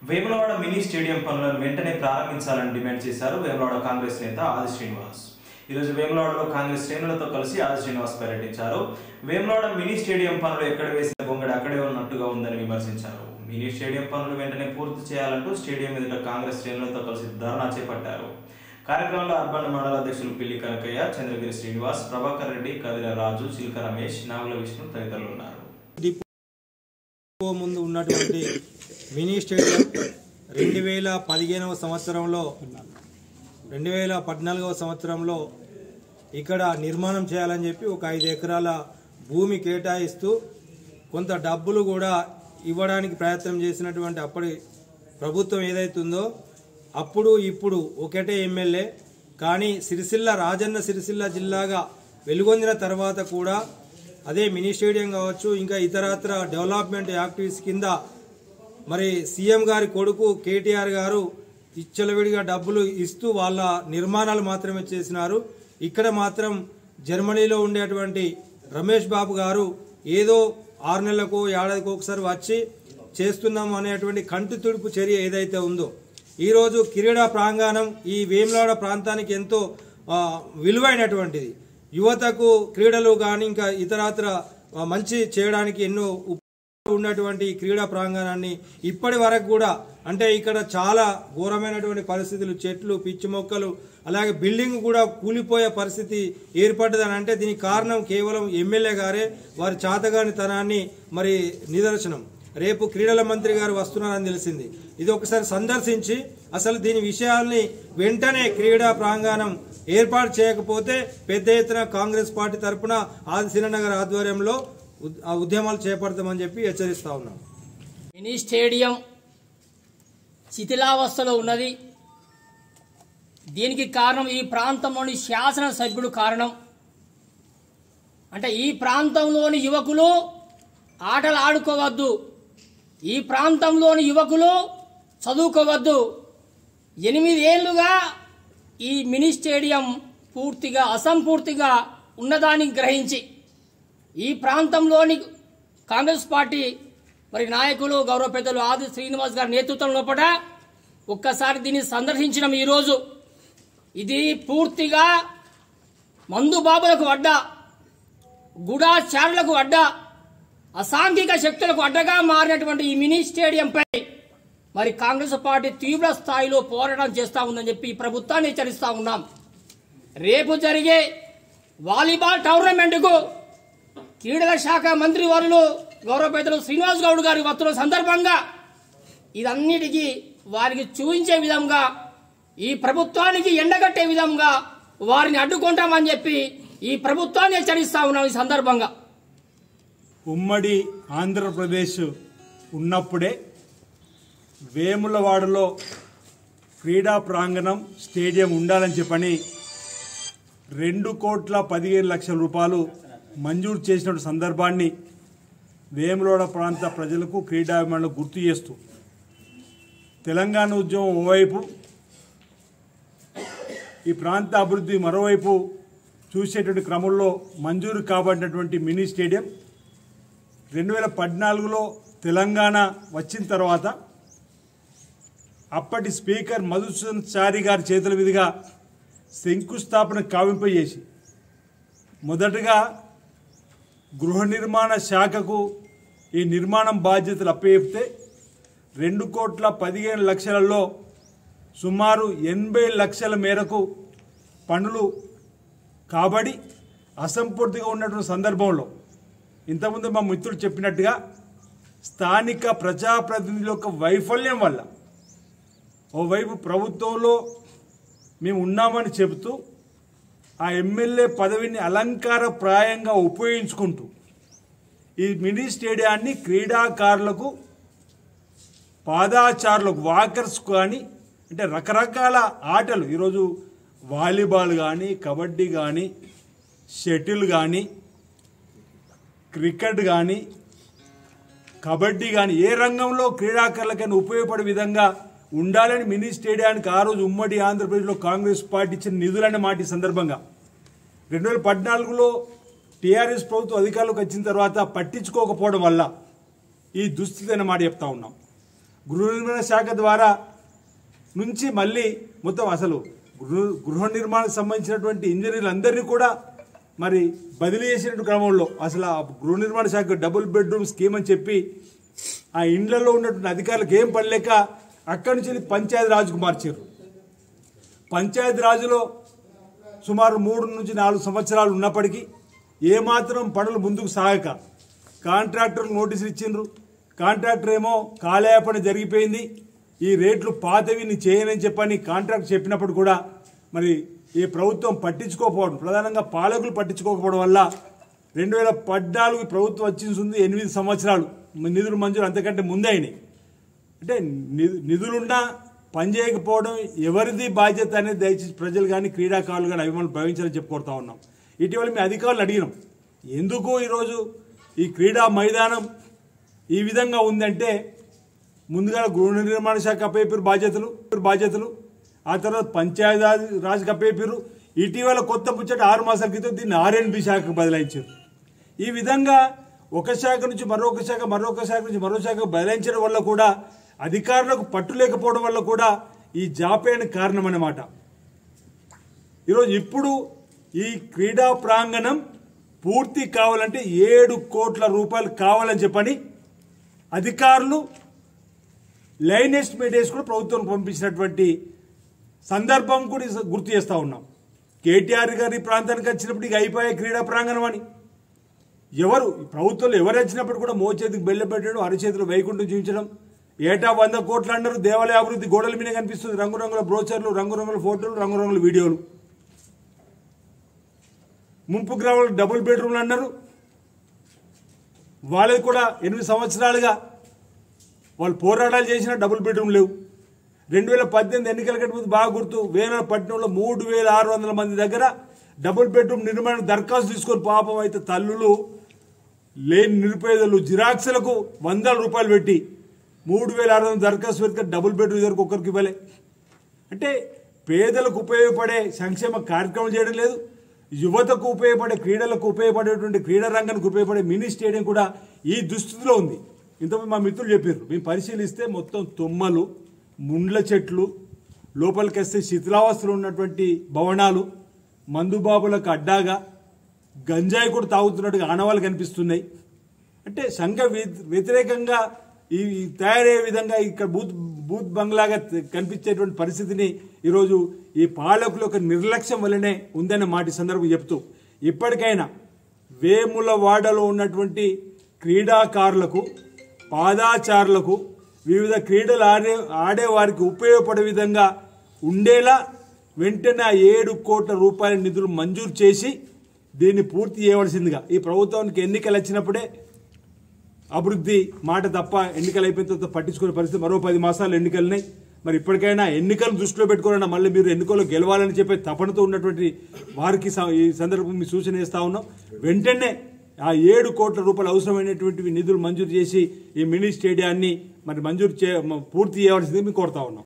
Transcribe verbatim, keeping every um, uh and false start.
Vemulawada mini stadium పనులను వెంటనే ప్రారంభించాలని డిమాండ్ చేశారు వేములవాడ కాంగ్రెస్ నేత ఆది శ్రీనివాస్. ఈరోజు వేములవాడలో కాంగ్రెస్ శ్రేణులతో కలిసి ఆది శ్రీనివాస్ పర్యటించారు. వేములవాడ మినీ స్టేడియం పనులు ఎక్కడ వేసిన గొంగడి అక్కడే ఉన్నట్టుగా ఉందని విమర్శించారు. మినీ స్టేడియం పనులు వెంటనే పూర్తి చేయాలంటూ స్టేడియం ఎదుట కాంగ్రెస్ శ్రేణులతో కలిసి ధర్నా చేపట్టారు. కార్యక్రమంలో అర్బన్ మండల అధ్యక్షులు పిల్లి కనకయ్య, చంద్రగిరి శ్రీనివాస్, ప్రభాకర్ రెడ్డి, కదిర రాజు, చిల్క రమేష్, నాగుల విష్ణు తదితరులు ఉన్నారు. ముందు ఉన్నటువంటి మినీ స్టేడియం రెండు వేల పదిహేనవ సంవత్సరంలో రెండు వేల పద్నాలుగవ సంవత్సరంలో ఇక్కడ నిర్మాణం చేయాలని చెప్పి ఒక ఐదు ఎకరాల భూమి కేటాయిస్తూ కొంత డబ్బులు కూడా ఇవ్వడానికి ప్రయత్నం చేసినటువంటి అప్పటి ప్రభుత్వం ఏదైతుందో అప్పుడు ఇప్పుడు ఒకటే ఎమ్మెల్యే కానీ సిరిసిల్ల రాజన్న సిరిసిల్ల జిల్లాగా వెలుగొందిన తర్వాత కూడా అదే మినీ స్టేడియం కావచ్చు, ఇంకా ఇతరత్ర డెవలప్మెంట్ యాక్టివిటీస్ కింద మరి సీఎం గారి కొడుకు కేటీఆర్ గారు ఇచ్చలవిడిగా డబ్బులు ఇస్తూ వాళ్ళ నిర్మాణాలు మాత్రమే చేసినారు. ఇక్కడ మాత్రం జర్మనీలో ఉండేటువంటి రమేష్ బాబు గారు ఏదో ఆరు నెలలకు ఏడాదికి ఒకసారి వచ్చి చేస్తున్నాము అనేటువంటి కంటి తుడుపు చర్య ఏదైతే ఉందో ఈరోజు క్రీడా ప్రాంగణం ఈ వేములవాడ ప్రాంతానికి ఎంతో విలువైనటువంటిది. యువతకు క్రీడలు కానీ ఇంకా ఇతరత్ర మంచి చేయడానికి ఎన్నో ఉన్నటువంటి క్రీడా ప్రాంగణాన్ని ఇప్పటి వరకు కూడా అంటే ఇక్కడ చాలా ఘోరమైనటువంటి పరిస్థితులు, చెట్లు, పిచ్చి మొక్కలు, అలాగే బిల్డింగ్ కూడా కూలిపోయే పరిస్థితి ఏర్పడ్డదని అంటే దీనికి కారణం కేవలం ఎమ్మెల్యే గారే, వారి చాతగాని తనాన్ని మరి నిదర్శనం. రేపు క్రీడల మంత్రి గారు వస్తున్నారని తెలిసింది. ఇది ఒకసారి సందర్శించి అసలు దీని విషయాల్ని వెంటనే క్రీడా ప్రాంగణం ఏర్పాటు చేయకపోతే పెద్ద ఎత్తున కాంగ్రెస్ పార్టీ తరఫున ఆది శ్రీనగర్ ఆధ్వర్యంలో ఉద్యమాలు చేపడతామని చెప్పి హెచ్చరిస్తా ఉన్నాం. మినీ స్టేడియం శిథిలావస్థలో ఉన్నది. దీనికి కారణం ఈ ప్రాంతంలోని శాసనసభ్యుడు కారణం. అంటే ఈ ప్రాంతంలోని యువకులు ఆటలు ఆడుకోవద్దు, ఈ ప్రాంతంలోని యువకులు చదువుకోవద్దు. ఎనిమిది ఏళ్లుగా ఈ మినీ స్టేడియం పూర్తిగా అసంపూర్తిగా ఉన్నదాన్ని గ్రహించి ఈ ప్రాంతంలోని కాంగ్రెస్ పార్టీ మరి నాయకులు గౌరవ పెద్దలు ఆది శ్రీనివాస్ గారి నేతృత్వం లోపల ఒక్కసారి దీన్ని సందర్శించడం ఈరోజు ఇది పూర్తిగా మందు బాబులకు అడ్డా, గూఢాచారులకు అడ్డా, అసాంఘిక శక్తులకు అడ్డగా మారినటువంటి ఈ మినీ స్టేడియంపై మరి కాంగ్రెస్ పార్టీ తీవ్ర స్థాయిలో పోరాటం చేస్తా ఉందని చెప్పి ఈ ప్రభుత్వాన్ని హెచ్చరిస్తా ఉన్నాం. రేపు జరిగే వాలీబాల్ టోర్నమెంట్కు క్రీడల శాఖ మంత్రి వారులు గౌరవ పెద్దలు శ్రీనివాస్ గౌడ్ గారి వస్తున్న సందర్భంగా ఇదన్నిటికీ వారికి చూపించే విధంగా ఈ ప్రభుత్వానికి ఎండగట్టే విధంగా వారిని అడ్డుకుంటామని చెప్పి ఈ ప్రభుత్వాన్ని హెచ్చరిస్తా ఉన్నాం. ఈ సందర్భంగా ఉమ్మడి ఆంధ్రప్రదేశ్ ఉన్నప్పుడే వేములవాడలో క్రీడా ప్రాంగణం స్టేడియం ఉండాలని చెప్పని రెండు కోట్ల పదిహేను లక్షల రూపాయలు మంజూరు చేసిన సందర్భాన్ని వేములవాడ ప్రాంత ప్రజలకు క్రీడాభిమానులకు గుర్తు చేస్తూ తెలంగాణ ఉద్యమం ఓవైపు, ఈ ప్రాంత అభివృద్ధి మరోవైపు చూసేటువంటి క్రమంలో మంజూరు కాబడినటువంటి మినీ స్టేడియం రెండు వేల పద్నాలుగులో తెలంగాణ వచ్చిన తర్వాత అప్పటి స్పీకర్ మధుసూదన్ చారి గారి చేతుల మీదుగా శంకుస్థాపన కావింపజేసి మొదటగా గృహ నిర్మాణ శాఖకు ఈ నిర్మాణం బాధ్యతలు అప్పచెప్తే రెండు కోట్ల పదిహేను లక్షలలో సుమారు ఎనభై లక్షల మేరకు పనులు కాబడి అసంపూర్తిగా ఉన్నటువంటి సందర్భంలో ఇంతకుముందు మా మిత్రులు చెప్పినట్టుగా స్థానిక ప్రజాప్రతినిధుల యొక్క వైఫల్యం వల్ల ఓవైపు ప్రభుత్వంలో మేము ఉన్నామని చెబుతూ ఆ ఎమ్మెల్యే పదవిని అలంకారప్రాయంగా ఉపయోగించుకుంటూ ఈ మినీ స్టేడియాన్ని క్రీడాకారులకు, పాదాచారులకు, వాకర్స్ కానీ అంటే రకరకాల ఆటలు ఈరోజు వాలీబాల్ కానీ, కబడ్డీ కానీ, షటిల్ కానీ, క్రికెట్ కానీ, కబడ్డీ కానీ ఏ రంగంలో క్రీడాకారులకైనా ఉపయోగపడే విధంగా ఉండాలని మినీ స్టేడియానికి ఆ రోజు ఉమ్మడి ఆంధ్రప్రదేశ్లో కాంగ్రెస్ పార్టీ ఇచ్చిన నిధులనే మాట ఈ సందర్భంగా రెండు వేల పద్నాలుగులో టీఆర్ఎస్ ప్రభుత్వం అధికారంలోకి వచ్చిన తర్వాత పట్టించుకోకపోవడం వల్ల ఈ దుస్థితి అనే మాట చెప్తా ఉన్నాం. గృహ నిర్మాణ శాఖ ద్వారా నుంచి మళ్ళీ మొత్తం అసలు గృహ గృహ నిర్మాణానికి సంబంధించినటువంటి ఇంజనీర్లందరినీ కూడా మరి బదిలీ చేసినటువంటి క్రమంలో అసలు ఆ గృహ నిర్మాణ శాఖ డబుల్ బెడ్రూమ్ స్కీమ్ అని చెప్పి ఆ ఇండ్లలో ఉన్నటువంటి అధికారులకు ఏం పడలేక అక్కడి నుంచి పంచాయతీ రాజుకు మార్చారు. పంచాయతీ రాజులో సుమారు మూడు నుంచి నాలుగు సంవత్సరాలు ఉన్నప్పటికీ ఏమాత్రం పనులు ముందుకు సాగక కాంట్రాక్టర్లు నోటీసులు ఇచ్చిండ్రు. కాంట్రాక్టర్ ఏమో కాలయాపన జరిగిపోయింది, ఈ రేట్లు పాతవి నీ చేయనని చెప్పని కాంట్రాక్ట్ చెప్పినప్పుడు కూడా మరి ఈ ప్రభుత్వం పట్టించుకోకపోవడం, ప్రధానంగా పాలకులు పట్టించుకోకపోవడం వల్ల రెండు వేల పద్నాలుగు ప్రభుత్వం వచ్చింది ఎనిమిది సంవత్సరాలు నిధులు మంజూరు అంతకంటే ముందే అయినాయి. అంటే నిధులున్నా పనిచేయకపోవడం ఎవరిది బాధ్యత అనేది దయచేసి ప్రజలు కానీ క్రీడాకారులు కానీ అభిమానులు భావించాలని చెప్పి కోరుతా ఉన్నాం. ఇటీవల మీ అధికారులు అడిగినాం, ఎందుకు ఈరోజు ఈ క్రీడా మైదానం ఈ విధంగా ఉందంటే ముందుగా గృహ నిర్మాణ శాఖ అప్పయ్యారు బాధ్యతలు బాధ్యతలు ఆ తర్వాత పంచాయతీ రాజ్ అప్పయ్యారు. ఇటీవల కొత్త ముచ్చట ఆరు మాసాల క్రితం దీన్ని ఆర్ఎండ్బి శాఖకు బదలాయించారు. ఈ విధంగా ఒక శాఖ నుంచి మరొక శాఖ మరొక శాఖ నుంచి మరో శాఖకు బదలాయించడం వల్ల కూడా అధికారులకు పట్టు లేకపోవడం వల్ల కూడా ఈ జాప్యానికి కారణం అన్నమాట. ఈరోజు ఇప్పుడు ఈ క్రీడా ప్రాంగణం పూర్తి కావాలంటే ఏడు కోట్ల రూపాయలు కావాలని చెప్పని అధికారులు లైన్ ఎస్టిమేట్ వేసి కూడా ప్రభుత్వం పంపించినటువంటి సందర్భం కూడా గుర్తు చేస్తూ ఉన్నాం. కేటీఆర్ గారి ప్రాంతానికి వచ్చినప్పుడు ఇక అయిపోయే క్రీడా ప్రాంగణం అని ఎవరు ప్రభుత్వంలో ఎవరు వచ్చినప్పుడు కూడా మోచేతికి బెల్ల పెట్టడం, అరచేతులు వైకుంఠం చూపించడం, ఏటా వంద కోట్లు అన్నారు. దేవాలయ అభివృద్ధి గోడల మీద కనిపిస్తుంది, రంగురంగుల బ్రోచర్లు, రంగురంగుల ఫోటోలు, రంగురంగుల వీడియోలు. ముంపు గ్రామాలకు డబుల్ బెడ్రూమ్లు అన్నారు, వాళ్ళకి కూడా ఎనిమిది సంవత్సరాలుగా వాళ్ళు పోరాటాలు చేసినా డబుల్ బెడ్రూమ్ లేవు. రెండు వేల పద్దెనిమిది ఎన్నికల కంటే ముందు బాగా గుర్తు, వేనాడు పట్టణంలో మూడు వేల ఆరు వందల మంది దగ్గర డబుల్ బెడ్రూమ్ నిర్మాణం దరఖాస్తు తీసుకొని పాపం అయితే తల్లులు లేని నిరుపేదలు జిరాక్స్లకు వందల రూపాయలు పెట్టి మూడు వేల ఆరు వందల దరఖాస్తు పెట్టి డబుల్ బెడ్రూమ్ దగ్గరకు ఒక్కరికి ఇవ్వలే. అంటే పేదలకు ఉపయోగపడే సంక్షేమ కార్యక్రమం చేయడం లేదు, యువతకు ఉపయోగపడే క్రీడలకు ఉపయోగపడేటువంటి క్రీడా రంగానికి ఉపయోగపడే మినీ స్టేడియం కూడా ఈ దుస్థితిలో ఉంది. ఇంతకుముందు మా మిత్రులు చెప్పారు, మేము పరిశీలిస్తే మొత్తం తుమ్మలు, ముండ్ల చెట్లు, లోపలికి వస్తే శిథిలావస్థలు ఉన్నటువంటి భవనాలు, మందుబాబులకు అడ్డాగా గంజాయి కూడా తాగుతున్నట్టుగా ఆనవాళ్ళు కనిపిస్తున్నాయి. అంటే సంఘ వ్యతిరేకంగా ఈ తయారయ్యే విధంగా ఇక్కడ బూత్ బూత్ బంగ్లాగా కనిపించేటువంటి పరిస్థితిని ఈరోజు ఈ పాలకుల యొక్క నిర్లక్ష్యం వల్లనే ఉందనే మాట సందర్భం చెప్తూ ఇప్పటికైనా వేములవాడలో ఉన్నటువంటి క్రీడాకారులకు, పాదాచారులకు, వివిధ క్రీడలు ఆడే ఆడేవారికి ఉపయోగపడే విధంగా ఉండేలా వెంటనే ఏడు కోట్ల రూపాయల నిధులు మంజూరు చేసి దీన్ని పూర్తి చేయవలసిందిగా, ఈ ప్రభుత్వానికి ఎన్నికలు వచ్చినప్పుడే అభివృద్ధి మాట తప్ప ఎన్నికలు అయిపోయిన తర్వాత పట్టించుకునే పరిస్థితి, మరో పది మాసాలు ఎన్నికలున్నాయి. మరి ఇప్పటికైనా ఎన్నికలు దృష్టిలో పెట్టుకోవాలన్నా మళ్ళీ మీరు ఎన్నికల్లో గెలవాలని చెప్పే తపనతో ఉన్నటువంటి వారికి ఈ సందర్భం మీ సూచన చేస్తా ఉన్నాం. వెంటనే ఆ ఏడు కోట్ల రూపాయలు అవసరమైనటువంటి నిధులు మంజూరు చేసి ఈ మినీ స్టేడియాన్ని మరి మంజూరు చే పూర్తి చేయవలసింది మేము కోరుతా ఉన్నాం.